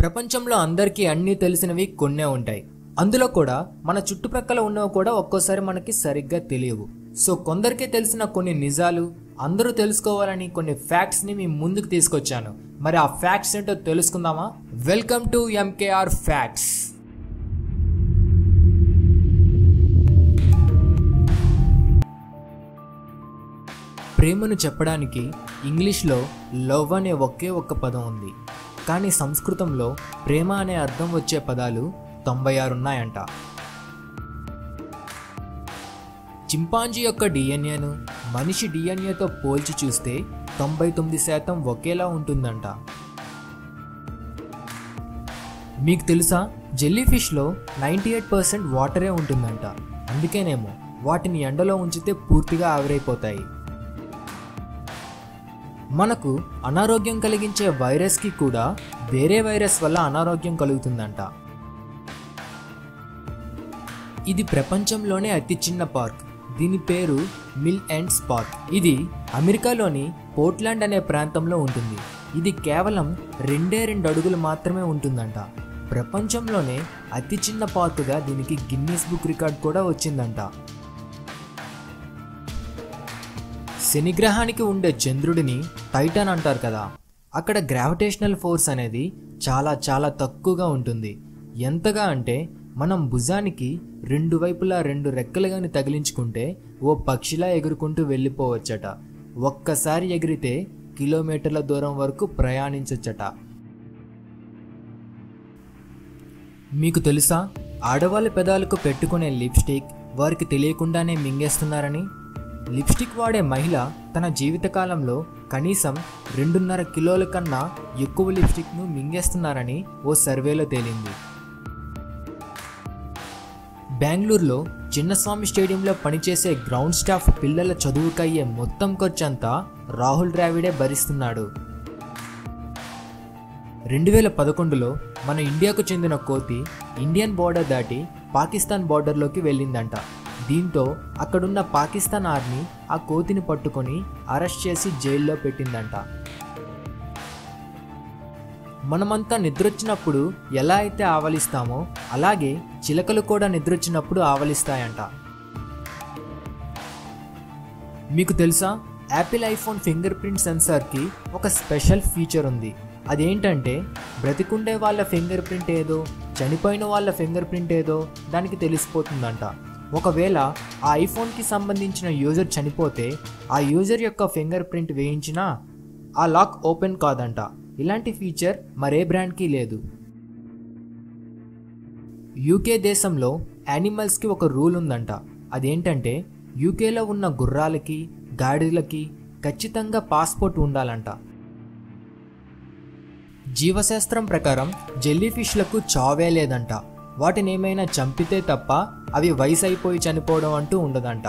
ప్రపంచంలో అందరికీ అన్నీ తెలిసినవి కొన్నే ఉంటాయి. అందులో కూడా మన చుట్టుప్రక్కల ఉన్నవి కూడా ఒక్కోసారి మనకి సరిగ్గా తెలియవు. సో కొందరికే తెలిసిన కొన్ని నిజాలు, అందరూ తెలుసుకోవాలని కొన్ని ఫ్యాక్ట్స్ ని మీ ముందుకు తీసుకొచ్చాను. మరి ఆ ఫ్యాక్ట్స్ ఏంటో తెలుసుకుందామా? Welcome to MKR facts. ప్రేమను చెప్పడానికి ఇంగ్లీష్లో లవ్ అనే ఒకే ఒక్క పదం ఉంది. కానీ సంస్కృతంలో ప్రేమ అనే అర్థం వచ్చే పదాలు 96 ఉన్నాయంట. చింపాంజీ యొక్క డిఎన్ఏను మనిషి డిఎన్ఏతో పోల్చి చూస్తే 99% ఒకేలా ఉంటుందంట. మీకు తెలుసా, జెల్లీ ఫిష్లో 98% వాటరే ఉంటుందంట. అందుకేనేమో వాటిని ఎండలో ఉంచితే పూర్తిగా ఆవిరైపోతాయి. మనకు అనారోగ్యం కలిగించే వైరస్కి కూడా వేరే వైరస్ వల్ల అనారోగ్యం కలుగుతుందంట. ఇది ప్రపంచంలోనే అతి చిన్న పార్క్. దీని పేరు మిల్ ఎండ్స్ పార్క్. ఇది అమెరికాలోని పోర్ట్లాండ్ అనే ప్రాంతంలో ఉంటుంది. ఇది కేవలం 2 అడుగులు మాత్రమే ఉంటుందంట. ప్రపంచంలోనే అతి చిన్న పార్కుగా దీనికి గిన్నీస్ బుక్ రికార్డ్ కూడా వచ్చిందంట. శనిగ్రహానికి ఉండే చంద్రుడిని టైటాన్ అంటారు కదా, అక్కడ గ్రావిటేషనల్ ఫోర్స్ అనేది చాలా చాలా తక్కువగా ఉంటుంది. ఎంతగా అంటే మనం భుజానికి 2 వైపులా 2 రెక్కలు గాని తగిలించుకుంటే ఓ పక్షిలా ఎగురుకుంటూ వెళ్ళిపోవచ్చట. ఒక్కసారి ఎగిరితే కిలోమీటర్ల దూరం వరకు ప్రయాణించొచ్చట. మీకు తెలుసా, ఆడవాళ్ళ పెదాలకు పెట్టుకునే లిప్స్టిక్ వారికి తెలియకుండానే మింగేస్తున్నారని? లిప్స్టిక్ వాడే మహిళ తన జీవితకాలంలో కనీసం 2.5 కిలోల కన్నా ఎక్కువ లిప్స్టిక్ను మింగేస్తున్నారని ఓ సర్వేలో తేలింది. బెంగళూరులో చిన్నస్వామి స్టేడియంలో పనిచేసే గ్రౌండ్ స్టాఫ్ పిల్లల చదువుకయ్యే మొత్తం ఖర్చంతా రాహుల్ ద్రావిడే భరిస్తున్నాడు. 2011లో మన ఇండియాకు చెందిన కోతి ఇండియన్ బోర్డర్ దాటి పాకిస్తాన్ బోర్డర్లోకి వెళ్ళిందంట. దీంతో అక్కడున్న పాకిస్తాన్ ఆర్మీ ఆ కోతిని పట్టుకొని అరెస్ట్ చేసి జైల్లో పెట్టిందంట. మనమంతా నిద్రొచ్చినప్పుడు ఎలా అయితే ఆవలిస్తామో అలాగే చిలకలు కూడా నిద్రొచ్చినప్పుడు ఆవలిస్తాయంట. మీకు తెలుసా, యాపిల్ ఐఫోన్ ఫింగర్ ప్రింట్ సెన్సార్కి ఒక స్పెషల్ ఫీచర్ ఉంది. అదేంటంటే బ్రతికుండే వాళ్ళ ఫింగర్ ప్రింట్ ఏదో, చనిపోయిన వాళ్ళ ఫింగర్ ప్రింట్ ఏదో దానికి తెలిసిపోతుందంట. ఒకవేళ ఆ ఐఫోన్కి సంబంధించిన యూజర్ చనిపోతే ఆ యూజర్ యొక్క ఫింగర్ ప్రింట్ వేయించినా ఆ లాక్ ఓపెన్ కాదంట. ఇలాంటి ఫీచర్ మరే బ్రాండ్కి లేదు. యూకే దేశంలో యానిమల్స్కి ఒక రూల్ ఉందంట. అదేంటంటే యూకేలో ఉన్న గుర్రాలకి, గాడిదలకి ఖచ్చితంగా పాస్పోర్ట్ ఉండాలంట. జీవశాస్త్రం ప్రకారం జెల్లీ ఫిష్లకు చావే లేదంట. వాటిని ఏమైనా చంపితే తప్ప అవి వయసు అయిపోయి చనిపోవడం అంటూ ఉండదంట.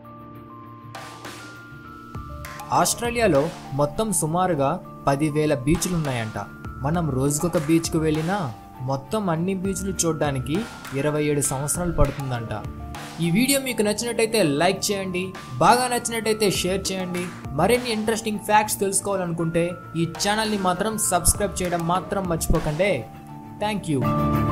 ఆస్ట్రేలియాలో మొత్తం సుమారుగా 10,000 బీచ్లు ఉన్నాయంట. మనం రోజుకొక బీచ్కు వెళ్ళినా మొత్తం అన్ని బీచ్లు చూడడానికి 27 సంవత్సరాలు పడుతుందంట. ఈ వీడియో మీకు నచ్చినట్టయితే లైక్ చేయండి, బాగా నచ్చినట్టయితే షేర్ చేయండి. మరిన్ని ఇంట్రెస్టింగ్ ఫ్యాక్ట్స్ తెలుసుకోవాలనుకుంటే ఈ ఛానల్ని మాత్రం సబ్స్క్రైబ్ చేయడం మాత్రం మర్చిపోకండి. Thank you.